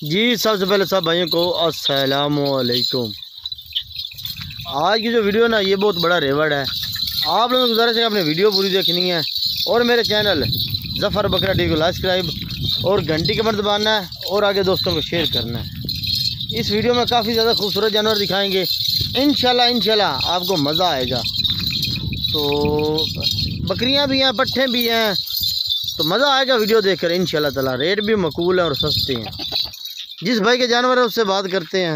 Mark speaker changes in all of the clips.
Speaker 1: जी सबसे पहले सब भाइयों को अस्सलामुअलैकुम। आज की जो वीडियो ना ये बहुत बड़ा रेवड़ है। आप लोगों को गुजारिश है अपनी वीडियो पूरी देखनी है और मेरे चैनल ज़फ़र बकरा टी को सब्सक्राइब और घंटी के बटन दबाना है और आगे दोस्तों को शेयर करना है। इस वीडियो में काफ़ी ज़्यादा खूबसूरत जानवर दिखाएंगे इंशाल्लाह आपको मज़ा आएगा। तो बकरियां भी हैं, पट्ठे भी हैं, तो मज़ा आएगा वीडियो देखकर इंशाल्लाह ताला। रेट भी मकबूल है और सस्ते हैं। जिस भाई के जानवर है उससे बात करते हैं।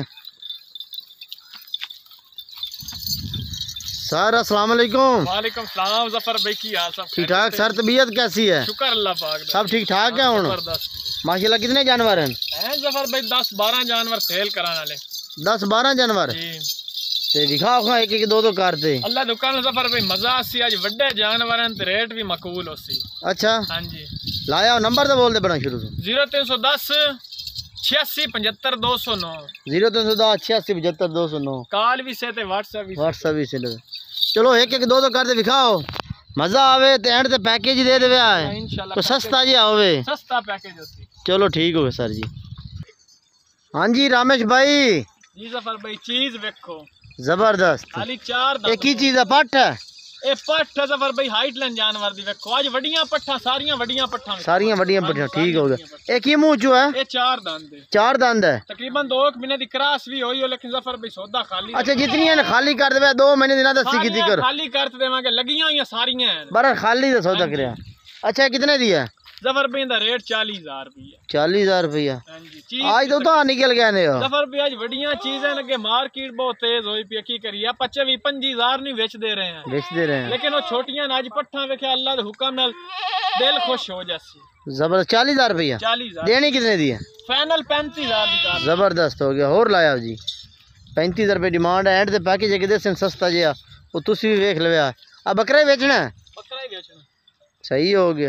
Speaker 1: सर अस्सलाम वालेकुम।
Speaker 2: वालेकुम सलाम। ज़फ़र भाई की हाल सब
Speaker 1: ठीक ठाक सर? तबीयत कैसी है?
Speaker 2: शुक्र अल्लाह पाक दा।
Speaker 1: सब ठीक ठाक है? हूँ माशाल्लाह कितने जानवर हैं?
Speaker 2: ज़फ़र भाई 10-12 जानवर सेल कराने वाले।
Speaker 1: 10-12 जानवर ते दिखाओ एक एक दो करते
Speaker 2: अल्लाह दुकान ज़फ़र भाई मजा सी आज बड़े जानवर हैं ते रेट भी मकबूल होसी।
Speaker 1: अच्छा
Speaker 2: हां जी
Speaker 1: लाया नंबर तो बोल दे बना शुरू
Speaker 2: 0310 86 75 209
Speaker 1: 0310 86 75 209
Speaker 2: कॉल भी से ते व्हाट्सएप भी
Speaker 1: से लगे। चलो एक एक दो करते दिखाओ, मजा आवे ते एंड ते पैकेज दे देवे
Speaker 2: इंशाल्लाह।
Speaker 1: तो सस्ता जी होवे,
Speaker 2: सस्ता पैकेज होसी।
Speaker 1: चलो ठीक हो गया सर जी। हाँ जी रामेश भाई
Speaker 2: जी ज़फ़र भाई चीज देखो
Speaker 1: जबरदस्त।
Speaker 2: खाली 4
Speaker 1: एक ही चीज है पट्ठ है
Speaker 2: ए पट्ठ ज़फ़र भाई हाइट लाइन जानवर दी देखो आज वड्डियां पट्ठा सारियां वड्डियां पट्ठा ठीक हो गया। एक ही मुंह चो है, ये 4 दंद है।
Speaker 1: 4 दंद है
Speaker 2: तकरीबन 2 महीने दी क्रॉस भी होई हो लेकिन ज़फ़र भाई सौदा खाली।
Speaker 1: अच्छा जितनी है खाली कर दे 2 महीने दिना दस्सी की कर
Speaker 2: खाली कर देवांगे लगियां हुई सारियां हैं
Speaker 1: बार खाली दा सौदा करया। अच्छा कितने दी है?
Speaker 2: ज़फ़र भाई दा रेट 40,000 रुपया।
Speaker 1: 40,000 रुपया
Speaker 2: हां जी
Speaker 1: आज तो निकल गया ने
Speaker 2: ज़फ़र भाई आज बढ़िया चीजें लगे मार्केट बहुत तेज होई पई की करिए बच्चे भी 25,000 नहीं बेच दे रहे हैं लेकिन वो छोटियां आज पट्ठा वेखे अल्लाह दे हुक्म नाल दिल खुश हो जासी।
Speaker 1: जबरदस्त 40,000 रुपया
Speaker 2: 40,000
Speaker 1: देनी कितने दी है?
Speaker 2: फाइनल 35,000 दी।
Speaker 1: जबरदस्त हो गया और लाया जी 35,000 रुपये डिमांड है। एंड ते पैकेज एक दे सस्ता जिहा वो तुसी भी देख लवे। आ बकरा ही बेचना है?
Speaker 2: बकरा ही बेचना सही
Speaker 1: सही हो गया।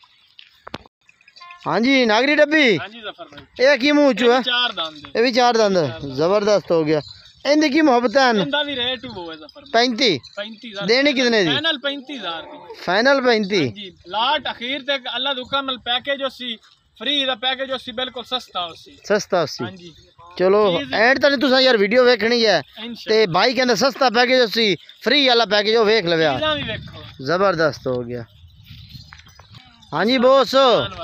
Speaker 1: हाँ जी नागरी डब्बी।
Speaker 2: हाँ जी ज़फ़र भाई
Speaker 1: एक ही मुंह चो है,
Speaker 2: 4 दंद
Speaker 1: ये भी 4 दंद जबरदस्त हो गया। इनकी की मोहब्बत है?
Speaker 2: इनदा भी रेट वो है ज़फ़र
Speaker 1: 35 देनी कितने दी?
Speaker 2: फाइनल 35,000 दी।
Speaker 1: फाइनल 35
Speaker 2: जी लाट अखीर तक अल्लाह दुकान में पैकेज होसी फ्री दा पैकेज होसी बिल्कुल सस्ता होसी।
Speaker 1: हां जी चलो एंड तक तुसा यार वीडियो देखनी है ते भाई कहंदा सस्ता पैकेज होसी फ्री वाला पैकेज वो देख लवे। जबरदस्त हो गया। हाँ जी बॉस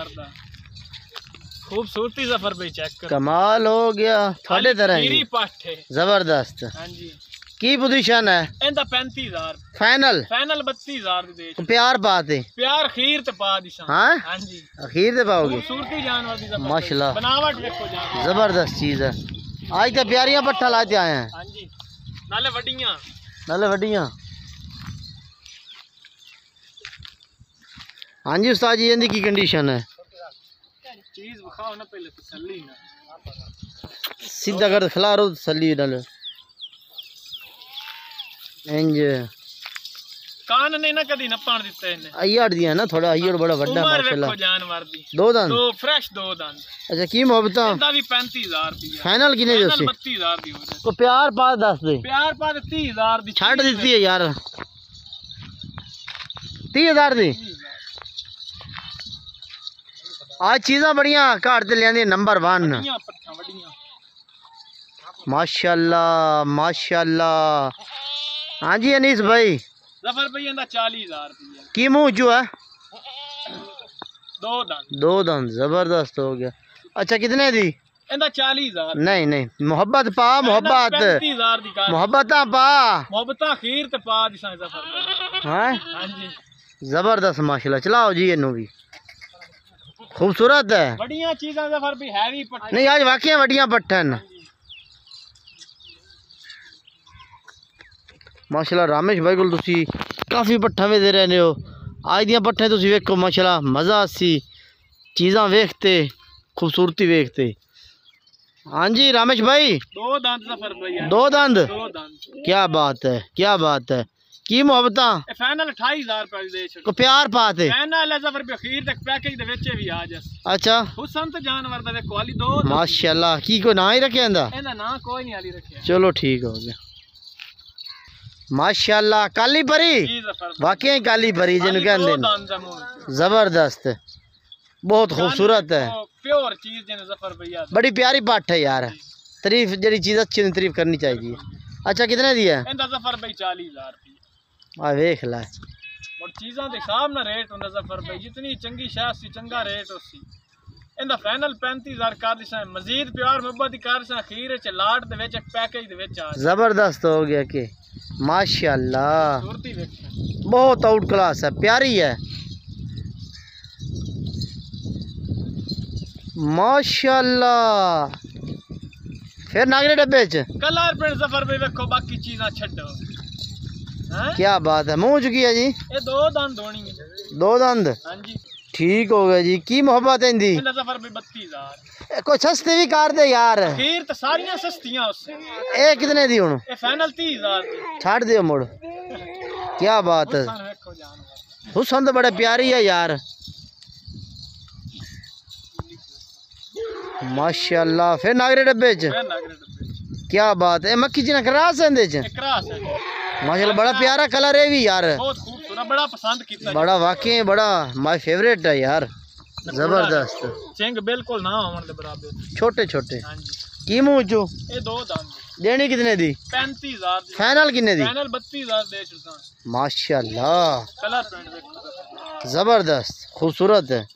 Speaker 2: खूबसूरती ज़फ़र भाई चेक करो
Speaker 1: कमाल हो गया थोड़े तरह ही जबरदस्त।
Speaker 2: हां जी
Speaker 1: की पोजीशन है?
Speaker 2: इंदा 35,000
Speaker 1: फाइनल
Speaker 2: 32,000 दी दे।
Speaker 1: प्यार पाते
Speaker 2: प्यार खीर ते पा दिसा।
Speaker 1: हां
Speaker 2: हां जी
Speaker 1: अखीर ते पाओगे।
Speaker 2: खूबसूरती जानवर दी ज़फ़र
Speaker 1: माशाल्लाह
Speaker 2: बनावट देखो जानवर
Speaker 1: जबरदस्त चीज है। आज तो प्यारियां पट्ठा लाते आए हैं।
Speaker 2: हां जी नाले
Speaker 1: वड्डियां। हाँ जी उस्ताद जी इनकी की कंडीशन है?
Speaker 2: चीज दिखाओ ना पहले तसल्ली ना
Speaker 1: सीधा कर खिलारो तसल्ली डाल इंज
Speaker 2: कान ने ना कदी न पान दिते ने
Speaker 1: अय्यड़ दिया ना थोड़ा अय्यड़ बड़ा बड़ा माशाल्लाह।
Speaker 2: जानवर दी
Speaker 1: 2 दंद
Speaker 2: तो फ्रेश 2 दंद।
Speaker 1: अच्छा की मोहब्बता
Speaker 2: इंदा भी 35,000 दी है।
Speaker 1: फाइनल किने दी?
Speaker 2: 32,000 दी हो जाए
Speaker 1: तो प्यार पा दस दे।
Speaker 2: प्यार पा 30,000 दी
Speaker 1: छाड़ दी है यार 30,000 दी। आज चीज़ा बढ़िया घर ते लिया नंबर 1 माशाल्लाह। हाँ जी अनीस भाई
Speaker 2: ज़फ़र भाई इंदा 40,000 रुपया
Speaker 1: की मुंह जो है
Speaker 2: 2
Speaker 1: दंद जबरदस्त हो गया। अच्छा कितने दी?
Speaker 2: इंदा 40,000
Speaker 1: नहीं मोहब्बत पा मोहब्बत
Speaker 2: 35,000 दी
Speaker 1: मोहब्बत पा
Speaker 2: मोहब्बत खीर ते पा दिसा ज़फ़र। हां जी
Speaker 1: जबरदस्त माशाल्लाह। चलाओ जी इन्हों भी खूबसूरत है
Speaker 2: बढ़िया चीज़ां ज़फ़र भी हैवी पट्ठा
Speaker 1: नहीं आज वाकई वड्डियां पट्ठन माशाल्लाह। रामेश भाई को तुसी काफ़ी पट्ठा में दे रहे हो। आज दियां पट्ठे तुसी वेखो माशाल्लाह मज़ा सी चीज़ां वेखते खूबसूरती वेखते। हाँ जी रामेश भाई
Speaker 2: 2 दंद ज़फ़र भाई
Speaker 1: 2 दंद।
Speaker 2: 2 दंद
Speaker 1: क्या बात है की मोहब्बता
Speaker 2: फाइनल 28,000 रुपए दे छ
Speaker 1: को प्यार पाते
Speaker 2: फाइनल ज़फ़र पे अखीर तक पैकेज दे विच भी आ जास।
Speaker 1: अच्छा
Speaker 2: हुसन तो जानवर दा देखो वाली 2
Speaker 1: माशाल्लाह की को ना ही रखे इंदा
Speaker 2: ना कोई नहीं आली रखे।
Speaker 1: चलो ठीक हो गया माशाल्लाह। काली परी वाकई काली परी जिन कहंदे जबरदस्त बहुत खूबसूरत है,
Speaker 2: प्योर चीज जिन्हें जफर भैया
Speaker 1: बड़ी प्यारी पट है यार। तारीफ जड़ी चीज अच्छी नहीं तारीफ करनी चाहिए। अच्छा कितने दी है?
Speaker 2: इंदा जफर भाई 40,000 रुपये।
Speaker 1: आ वेख ला
Speaker 2: और चीज़ों के हिसाब ना रेट होंदा जफर भाई, जितनी चंगी शाह सी चंगा रेट उसी। इंदा फाइनल 35,000 कर दिसा। मजीद प्यार मोहब्बत कर दिसा अखीर च लाट दे विच एक पैकेज दे विच आ
Speaker 1: जबरदस्त हो गया कि माशाल्लाह
Speaker 2: सूरती वेख
Speaker 1: बहुत आउट क्लास है, प्यारी है माशाल्लाह। फिर नागरे डब्बे च
Speaker 2: कलर प्रिंट जफर भाई वेखो, बाकी चीज़ां छड्डो। हैं
Speaker 1: क्या बात है, मुंह चुकी है जी?
Speaker 2: ये दो दंद होनी है।
Speaker 1: दो दंद?
Speaker 2: हां जी
Speaker 1: ठीक हो गया जी। की मोहब्बत है इंदी?
Speaker 2: इंदा जफर भाई 32,000।
Speaker 1: कोई सस्ती भी कर दे यार।
Speaker 2: अखीर तो सारियां सस्तियां उससे।
Speaker 1: ए कितने दी हुन?
Speaker 2: ये फाइनल 30,000 दी।
Speaker 1: छाड़ दियो मुड़। क्या बात है,
Speaker 2: हुसन वेखो जानवर।
Speaker 1: हुसन तो बड़ा प्यारी है यार माशाल्लाह। फिर नागरे डब्बे च
Speaker 2: फिर नागरे डब्बे
Speaker 1: क्या बात है, मक्खी जी ना क्रास है इंदे च
Speaker 2: एक क्रास है।
Speaker 1: माशाल्लाह बड़ा प्यारा कलर है भी यार,
Speaker 2: बहुत खूबसूरत, बड़ा पसंद कीता।
Speaker 1: बड़ा वाकई बड़ा माय फेवरेट है यार, जबरदस्त।
Speaker 2: सिंग बिल्कुल ना होने दे बराबर,
Speaker 1: छोटे छोटे।
Speaker 2: हां जी
Speaker 1: की मुंह चो
Speaker 2: ये दो दंद।
Speaker 1: देनी कितने दी?
Speaker 2: 35,000 दी।
Speaker 1: फाइनल कितने दी?
Speaker 2: फाइनल 32,000 दे छुड़ता।
Speaker 1: माशाल्लाह
Speaker 2: कलर प्रिंट देखो
Speaker 1: जबरदस्त खूबसूरत है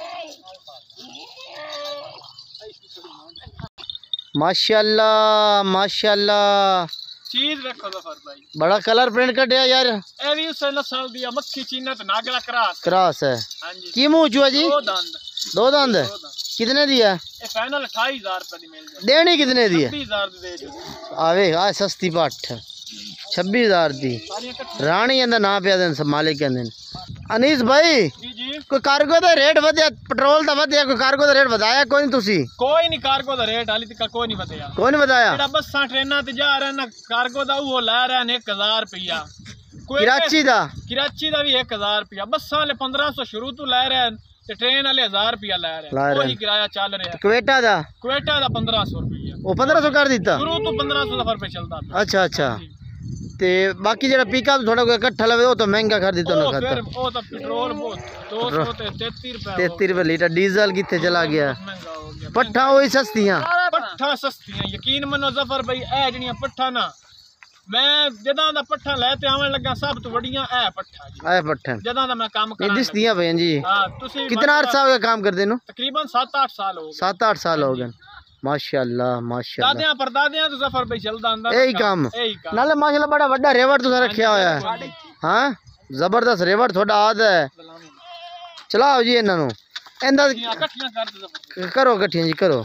Speaker 1: माशाल्लाह माशाल्लाह।
Speaker 2: चीज देखो जफर भाई,
Speaker 1: बड़ा कलर प्रिंट कटिया यार।
Speaker 2: ए भी उस नस्ल दी मक्खी चीना ते नागरा क्रास।
Speaker 1: क्रास है।
Speaker 2: हां जी
Speaker 1: की मुंह चुआ जी?
Speaker 2: दो दंद।
Speaker 1: दो दंद कितने दी है?
Speaker 2: ये फाइनल 28,000 रुपए दी मिल जाए।
Speaker 1: देनी कितने दी है?
Speaker 2: 26,000 दी दे छुड़।
Speaker 1: आवे आ सस्ती पट 26,000 दी।
Speaker 2: सारियां इकट्ठी।
Speaker 1: रानी अंदर ना पिया देन सब मालिक कहंदे। अनीस भाई
Speaker 2: जी जी
Speaker 1: कोई कार्गो दा रेट वधिया, पेट्रोल दा वधिया, कोई कार्गो दा रेट बताया कोई नहीं तुसी?
Speaker 2: कोई नहीं कार्गो दा रेट हाली तक कोई नहीं बताया।
Speaker 1: कोई नहीं बताया?
Speaker 2: जेड़ा बसां ट्रेनां ते जा रहे ना कार्गो दा वो ला रहे ने 1,000 रुपया।
Speaker 1: कराची दा?
Speaker 2: कराची दा भी 1,000 रुपया। बसां वाले 1500 शुरू तो लै रहे हैं ते ट्रेन वाले 1,000 रुपया लै रहे हैं। कोई किराया चल रहा है।
Speaker 1: क्वेटा दा?
Speaker 2: क्वेटा दा 1500 रुपया।
Speaker 1: वो 1500 कर दिता?
Speaker 2: शुरू तो 1500 सफर पे चलता था।
Speaker 1: अच्छा अच्छा। ते बाकी जेड़ा पिकअप थोड़ा कोई इकट्ठा लवे वो तो महंगा कर दिता ना खाता।
Speaker 2: फिर वो तो पेट्रोल बहुत 200 ते 33 रुपए।
Speaker 1: 33 रुपए लीटर। डीजल किथे चला गया?
Speaker 2: महंगा हो गया।
Speaker 1: पट्ठा वही सस्तियां।
Speaker 2: पट्ठा सस्तियां यकीन मनो जफर भाई, ए जड़ियां पट्ठा ना मैं जदां दा पट्ठा ले ते आवन लगा सब तो वड़ियां ए पट्ठा जी।
Speaker 1: ए पट्ठा
Speaker 2: जदां दा मैं काम
Speaker 1: ये
Speaker 2: कर
Speaker 1: दिसदियां भैन जी।
Speaker 2: हां तुसी
Speaker 1: कितना अरसा हो गया काम करदे नु?
Speaker 2: तकरीबन 7-8 साल हो गए।
Speaker 1: 7-8 साल हो गए माशाल्लाह माशाल्लाह।
Speaker 2: दादियां परदादियां तो जफर भाई चलदा अंदा
Speaker 1: यही काम नाले माशाल्लाह बड़ा बड़ा रेवड़ तुसा रखया होया है। हां जबरदस्त रेवड़ थोड़ा आद है। चलाओ जी इन्हां नु इंदा
Speaker 2: इकट्ठियां कर दो जफर।
Speaker 1: करो इकट्ठियां जी करो।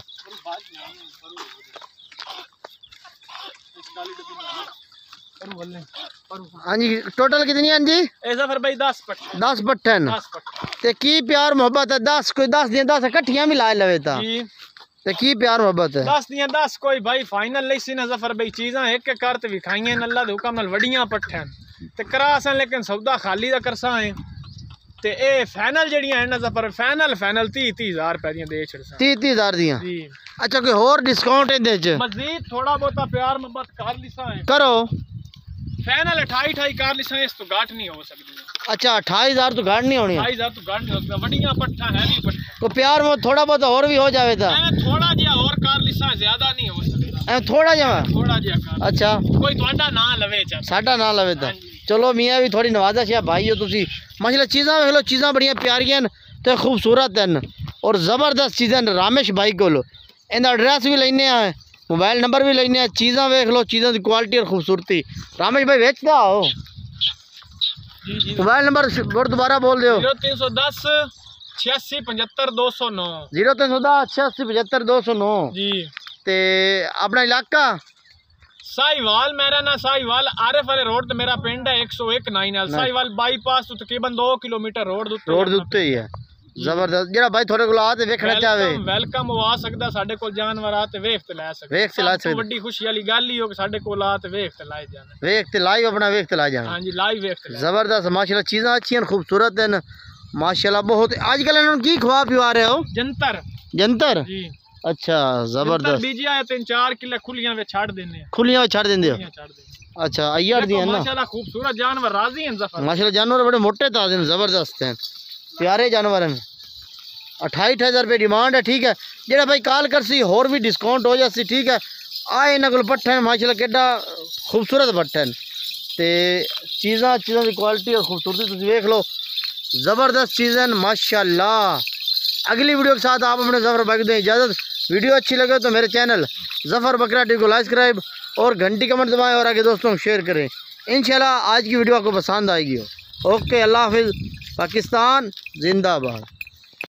Speaker 1: हाँ जी टोटल कितनी हैं जी?
Speaker 2: ए जफर भाई 10 पट्ठे।
Speaker 1: 10 पट्ठन।
Speaker 2: 10 पट्ठे
Speaker 1: ते की प्यार मोहब्बत है? 10 कोई 10 दियां 10 इकट्ठियां भी ला लवे ता
Speaker 2: जी
Speaker 1: ते की प्यार मोहब्बत है?
Speaker 2: 10 दियां 10 कोई भाई फाइनल नहीं सी ना जफर भाई, चीज़ां एक एक करते भी खाइयां अल्लाह दे हुक्म नाल वड़ियां पट्ठन ते करासन, लेकिन सौदा खाली दा करसा है ते ए फाइनल जड़ियां हैं ना जफर फाइनल 30,000 रुपए दियां दे छड़सा।
Speaker 1: 30,000 दियां?
Speaker 2: जी।
Speaker 1: अच्छा कोई और डिस्काउंट इंदे च?
Speaker 2: मजीद थोड़ा बहुता प्यार मोहब्बत कर लिसा है।
Speaker 1: करो।
Speaker 2: फाइनल 28 कर लिसा, इस तो घाट नहीं हो सकदी।
Speaker 1: अच्छा 28,000 तो घाट नहीं होनी?
Speaker 2: 28,000 तो घाट नहीं हो सकदा। वड़ियां पट्ठा है भी पट्ठा
Speaker 1: तो प्यार में थोड़ा बहुत और भी हो जावे ता?
Speaker 2: थोड़ा जिहा और कर लिसा, ज्यादा नहीं हो सकदा।
Speaker 1: थोड़ा जिहा?
Speaker 2: थोड़ा जिहा कर।
Speaker 1: अच्छा
Speaker 2: कोई ਤੁਹਾਡਾ ना लवे चा
Speaker 1: साडा ना लवे ता चलो मियाँ भी थोड़ी नवाजा शा भाई हो तुसी माशाल्लाह। चीज़ां वेख लो, चीज़ां बड़ियां प्यारियां ते खूबसूरत हैं और ज़बरदस्त चीज़ां रामेश भाई कोल। इनका एड्रैस भी लेने आए, मोबाइल नंबर भी लेने। चीज़ां वेख लो, चीज़ों की क्वालिटी और खूबसूरती। रामेश भाई बेचता हो? मोबाइल नंबर दोबारा बोल दो।
Speaker 2: 0310 86 75 209।
Speaker 1: 0310 86 75 209
Speaker 2: जी।
Speaker 1: ते अपना इलाका?
Speaker 2: साहिवाल मेरा ना साहिवाल आरिफ वाले रोड ते मेरा पिंड है 101 9 साहिवाल बाईपास तो तकरीबन 2 किलोमीटर रोड
Speaker 1: उत्ते ही है। जबरदस्त जेड़ा भाई थोड़े कोल आ ते वेखना चाहे
Speaker 2: वेलकम हो आ सकदा। साडे कोल जानवर आ ते वेख ते ला सकदा।
Speaker 1: वेख ते ला सकदा।
Speaker 2: बड़ी खुशी वाली गल ही हो कि साडे कोल आ ते वेख ते लाए जाना।
Speaker 1: वेख ते लाइव अपना वेख ते ला जाना।
Speaker 2: हां जी लाइव वेख ते।
Speaker 1: जबरदस्त माशाल्लाह चीज़ां अच्छी हैं, खूबसूरत हैं माशाल्लाह बहुत। आजकल इन्होंने की खवा पिवा रहे हो?
Speaker 2: जंतर।
Speaker 1: जंतर?
Speaker 2: जी।
Speaker 1: अच्छा जबरदस्त।
Speaker 2: बीजिया 3-4 किले खुलियां वे छाड़ देने।
Speaker 1: खुलियां छाड़ देंदे हो? अच्छा अय्यर दी है ना
Speaker 2: माशाल्लाह खूबसूरत जानवर राजी हैं जफर।
Speaker 1: माशाल्लाह जानवर बड़े मोटे ताजे हैं, जबरदस्त हैं, प्यारे जानवर हैं। 28,000 रुपये डिमांड है। ठीक है, जेड़ा भाई कॉल कर सी होर भी डिस्काउंट हो जासी। ठीक है, आए इन्होंने को पट्ठे माशाल्लाह केडा खूबसूरत पट्ठे ते चीज़ां की क्वालिटी और खूबसूरती तुम देख लो, ज़बरदस्त चीज़ें माशाल्लाह। अगली वीडियो के साथ आप अपने ज़फ़र भाई को दें इजाज़त। वीडियो अच्छी लगे तो मेरे चैनल ज़फ़र बकरा टीवी को लाइक सब्सक्राइब और घंटी कमेंट दबाएं और आगे दोस्तों को शेयर करें। इंशाल्लाह आज की वीडियो आपको पसंद आएगी। ओके, अल्लाह हाफिज़। पाकिस्तान जिंदाबाद।